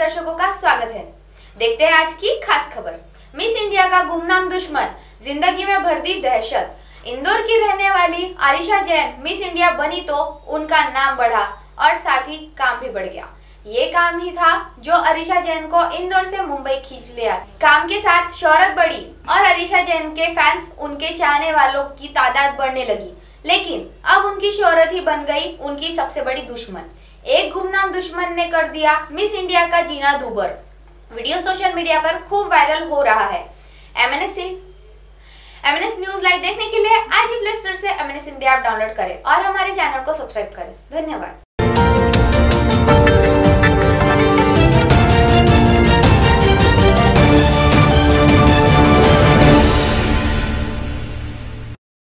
दर्शकों का स्वागत है। देखते हैं आज की खास खबर। मिस इंडिया का गुमनाम दुश्मन, जिंदगी में भर दी दहशत। इंदौर की रहने वाली आरिशा जैन मिस इंडिया बनी तो उनका नाम बढ़ा और साथ ही काम भी बढ़ गया। ये काम ही था जो आरिशा जैन को इंदौर से मुंबई खींच लिया। काम के साथ शोहरत बढ़ी और आरिशा जैन के फैंस, उनके चाहने वालों की तादाद बढ़ने लगी। लेकिन अब उनकी शोहरत ही बन गई उनकी सबसे बड़ी दुश्मन। एक गुमनाम दुश्मन ने कर दिया मिस इंडिया का जीना दूभर। वीडियो सोशल मीडिया पर खूब वायरल हो रहा है। MNS न्यूज लाइव देखने के लिए आज ही प्ले स्टोर से MNS इंडिया ऐप डाउनलोड करें और हमारे चैनल को सब्सक्राइब करें। धन्यवाद।